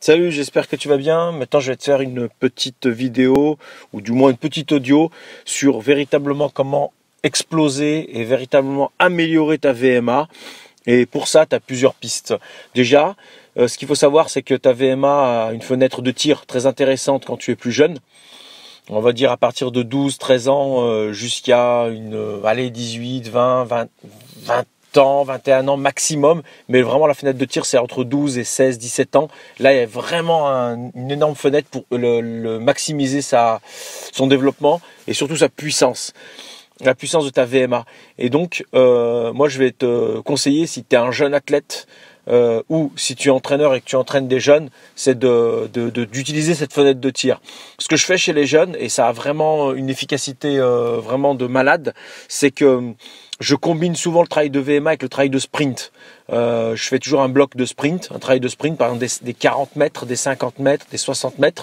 Salut, j'espère que tu vas bien. Maintenant, je vais te faire une petite vidéo, ou du moins une petite audio, sur véritablement comment exploser et véritablement améliorer ta VMA. Et pour ça, tu as plusieurs pistes. Déjà, ce qu'il faut savoir, c'est que ta VMA a une fenêtre de tir très intéressante quand tu es plus jeune. On va dire à partir de 12, 13 ans jusqu'à 18, 20 ans, 21 ans maximum, mais vraiment la fenêtre de tir c'est entre 12 et 16, 17 ans. Là il y a vraiment une énorme fenêtre pour maximiser son développement et surtout sa puissance, la puissance de ta VMA. Et donc moi je vais te conseiller, si tu es un jeune athlète ou si tu es entraîneur et que tu entraînes des jeunes, c'est d'utiliser cette fenêtre de tir. Ce que je fais chez les jeunes, et ça a vraiment une efficacité vraiment de malade, c'est que je combine souvent le travail de VMA avec le travail de sprint. Je fais toujours un bloc de sprint, un travail de sprint, par exemple des 40 mètres, des 50 mètres, des 60 mètres.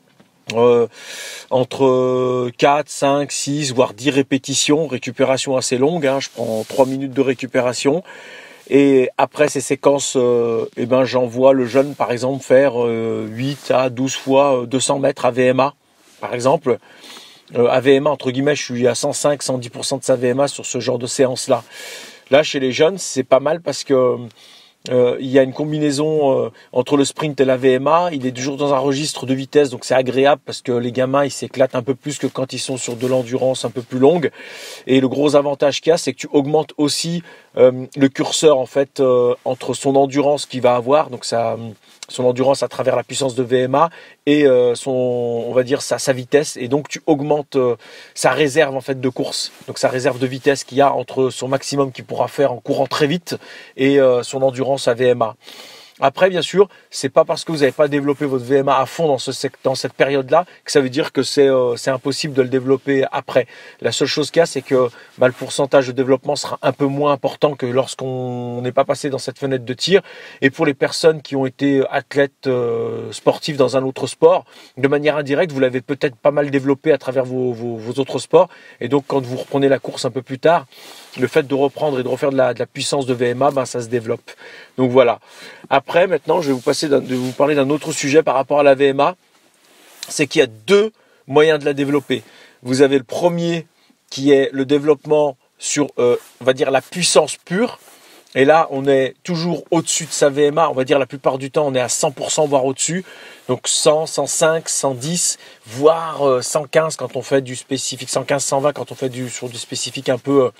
Entre 4, 5, 6, voire 10 répétitions, récupération assez longue, hein, je prends 3 minutes de récupération. Et après ces séquences, j'envoie le jeune par exemple faire 8 à 12 fois 200 mètres à VMA, par exemple. À VMA, entre guillemets, je suis à 105, 110% de sa VMA sur ce genre de séance-là. Là, chez les jeunes, c'est pas mal parce que il y a une combinaison entre le sprint et la VMA. Il est toujours dans un registre de vitesse, donc c'est agréable parce que les gamins ils s'éclatent un peu plus que quand ils sont sur de l'endurance un peu plus longue. Et le gros avantage qu'il y a, c'est que tu augmentes aussi le curseur en fait entre son endurance qu'il va avoir, donc son endurance à travers la puissance de VMA et on va dire sa vitesse, et donc tu augmentes sa réserve en fait de course, donc sa réserve de vitesse qu'il y a entre son maximum qu'il pourra faire en courant très vite et son endurance à VMA. Après, bien sûr, c'est pas parce que vous n'avez pas développé votre VMA à fond dans cette période-là que ça veut dire que c'est impossible de le développer après. La seule chose qu'il y a, c'est que le pourcentage de développement sera un peu moins important que lorsqu'on n'est pas passé dans cette fenêtre de tir. Et pour les personnes qui ont été athlètes sportifs dans un autre sport, de manière indirecte, vous l'avez peut-être pas mal développé à travers vos autres sports. Et donc, quand vous reprenez la course un peu plus tard, le fait de reprendre et de refaire de la puissance de VMA, ça se développe. Donc voilà. Après, maintenant, je vais vous parler d'un autre sujet par rapport à la VMA. C'est qu'il y a deux moyens de la développer. Vous avez le premier qui est le développement sur, on va dire, la puissance pure. Et là, on est toujours au-dessus de sa VMA. On va dire la plupart du temps, on est à 100%, voire au-dessus. Donc 100, 105, 110, voire 115 quand on fait du spécifique, 115, 120 quand on fait sur du spécifique un peu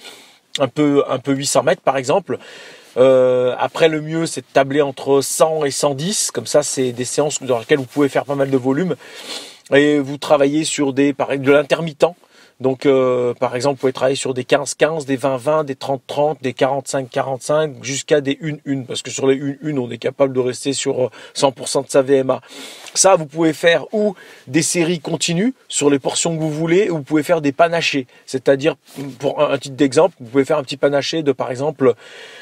800 mètres par exemple. Après, le mieux c'est de tabler entre 100 et 110, comme ça c'est des séances dans lesquelles vous pouvez faire pas mal de volume et vous travaillez sur de l'intermittent. Donc par exemple, vous pouvez travailler sur des 15-15, des 20-20, des 30-30, des 45-45, jusqu'à des 1-1, parce que sur les 1-1, on est capable de rester sur 100% de sa VMA. Ça, vous pouvez faire ou des séries continues sur les portions que vous voulez, ou vous pouvez faire des panachés. C'est-à-dire, pour un titre d'exemple, vous pouvez faire un petit panaché de, par exemple,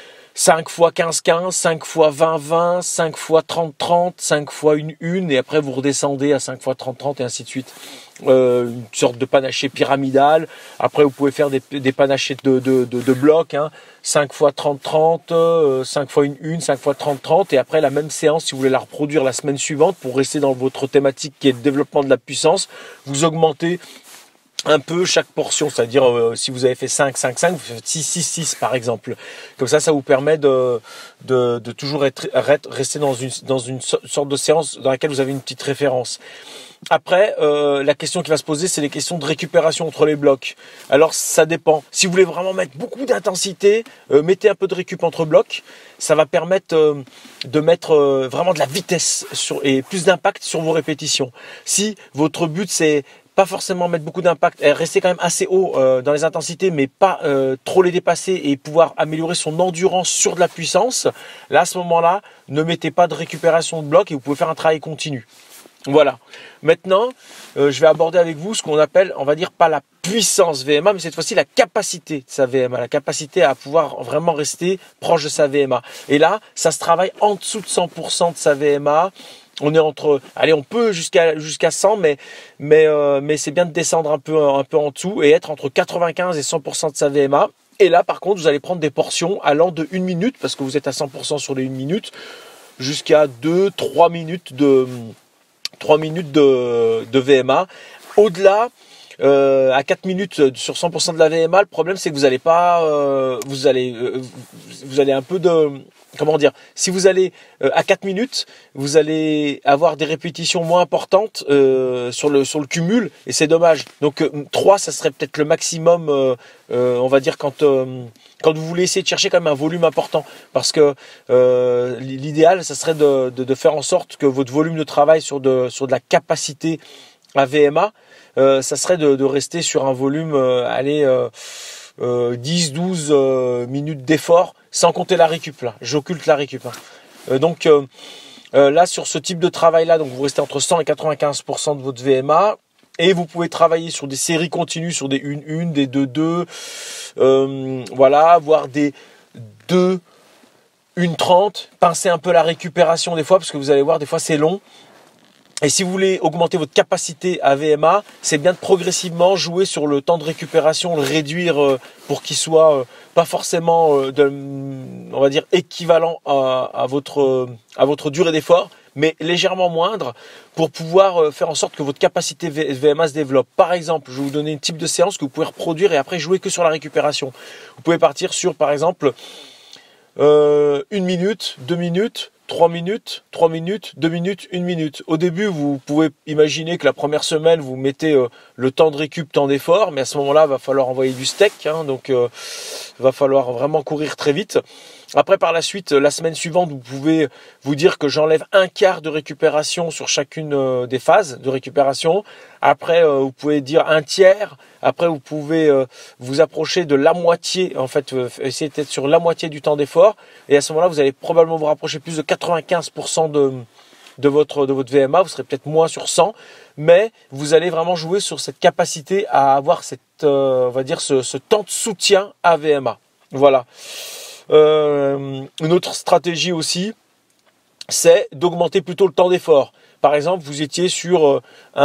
5 fois 15-15, 5 fois 20-20, 5 fois 30-30, 5 fois 1-1, et après vous redescendez à 5 fois 30-30 et ainsi de suite. Une sorte de panaché pyramidal. Après vous pouvez faire des panachés de blocs, 5 fois 30-30, 5 fois 1-1, 5 fois 30-30, et après la même séance, si vous voulez la reproduire la semaine suivante pour rester dans votre thématique qui est le développement de la puissance, vous augmentez un peu chaque portion, c'est-à-dire si vous avez fait 5, 5, 5, vous faites 6, 6, 6 par exemple. Comme ça vous permet de toujours rester dans une sorte de séance dans laquelle vous avez une petite référence. Après, la question qui va se poser, c'est les questions de récupération entre les blocs. Alors, ça dépend. Si vous voulez vraiment mettre beaucoup d'intensité, mettez un peu de récup entre blocs. Ça va permettre de mettre vraiment de la vitesse et plus d'impact sur vos répétitions. Si votre but, c'est pas forcément mettre beaucoup d'impact, rester quand même assez haut dans les intensités, mais pas trop les dépasser et pouvoir améliorer son endurance sur de la puissance, là, à ce moment-là, ne mettez pas de récupération de bloc et vous pouvez faire un travail continu. Voilà. Maintenant, je vais aborder avec vous ce qu'on appelle, on va dire, pas la puissance VMA, mais cette fois-ci la capacité de sa VMA, la capacité à pouvoir vraiment rester proche de sa VMA. Et là, ça se travaille en dessous de 100% de sa VMA. On est entre, allez, on peut jusqu'à 100, mais c'est bien de descendre un peu en dessous et être entre 95 et 100% de sa VMA. Et là, par contre, vous allez prendre des portions allant de 1 minute, parce que vous êtes à 100% sur les 1 minute, jusqu'à 2-3 minutes de 3 minutes de VMA. Au-delà, à 4 minutes sur 100% de la VMA, le problème c'est que vous allez pas, vous allez un peu de, comment dire, si vous allez à 4 minutes, vous allez avoir des répétitions moins importantes sur le cumul, et c'est dommage. Donc 3, ça serait peut-être le maximum, on va dire, quand vous voulez essayer de chercher quand même un volume important, parce que l'idéal, ça serait de faire en sorte que votre volume de travail sur de la capacité à VMA, ça serait de rester sur un volume 10-12 minutes d'effort, sans compter la récup. Là, j'occulte la récup. Donc là, sur ce type de travail-là, donc vous restez entre 100 et 95% de votre VMA. Et vous pouvez travailler sur des séries continues, sur des 1-1, des 2-2, voilà, voire des 2, 1-30. Pincez un peu la récupération des fois, parce que vous allez voir, des fois c'est long. Et si vous voulez augmenter votre capacité à VMA, c'est bien de progressivement jouer sur le temps de récupération, le réduire pour qu'il soit pas forcément, on va dire, équivalent à votre durée d'effort, mais légèrement moindre, pour pouvoir faire en sorte que votre capacité VMA se développe. Par exemple, je vais vous donner un type de séance que vous pouvez reproduire et après jouer que sur la récupération. Vous pouvez partir sur, par exemple, 1 minute, 2 minutes, 3 minutes, 3 minutes, 2 minutes, 1 minute. Au début, vous pouvez imaginer que la première semaine, vous mettez le temps de récup, temps d'effort, mais à ce moment-là, il va falloir envoyer du steak, donc il va falloir vraiment courir très vite. Après, par la suite, la semaine suivante, vous pouvez vous dire que j'enlève un quart de récupération sur chacune des phases de récupération. Après, vous pouvez dire un tiers. Après, vous pouvez vous approcher de la moitié, en fait, essayer d'être sur la moitié du temps d'effort. Et à ce moment-là, vous allez probablement vous rapprocher plus de 95% de votre VMA. Vous serez peut-être moins sur 100, mais vous allez vraiment jouer sur cette capacité à avoir cette, on va dire, ce temps de soutien à VMA. Voilà. Une autre stratégie aussi, c'est d'augmenter plutôt le temps d'effort. Par exemple, vous étiez sur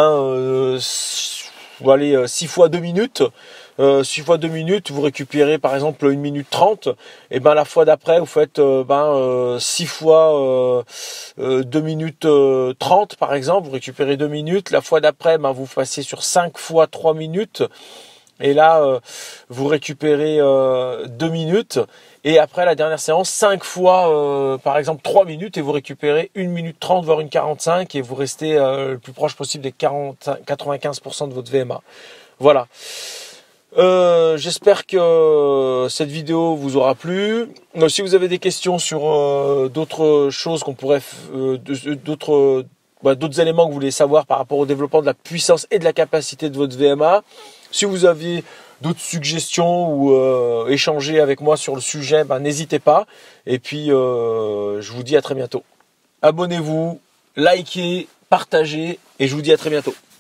6 fois 2 minutes. 6 fois 2 minutes, vous récupérez par exemple 1 minute 30. Et ben la fois d'après, vous faites 6 fois 2 minutes 30 par exemple. Vous récupérez 2 minutes. La fois d'après, vous passez sur 5 fois 3 minutes. Et là, vous récupérez 2 minutes. Et après la dernière séance, 5 fois, par exemple, 3 minutes. Et vous récupérez 1 minute 30, voire 1,45. Et vous restez le plus proche possible des 95% de votre VMA. Voilà. J'espère que cette vidéo vous aura plu. Si vous avez des questions sur d'autres choses qu'on pourrait... d'autres éléments que vous voulez savoir par rapport au développement de la puissance et de la capacité de votre VMA, si vous aviez d'autres suggestions ou échanger avec moi sur le sujet, n'hésitez pas. Et puis, je vous dis à très bientôt. Abonnez-vous, likez, partagez et je vous dis à très bientôt.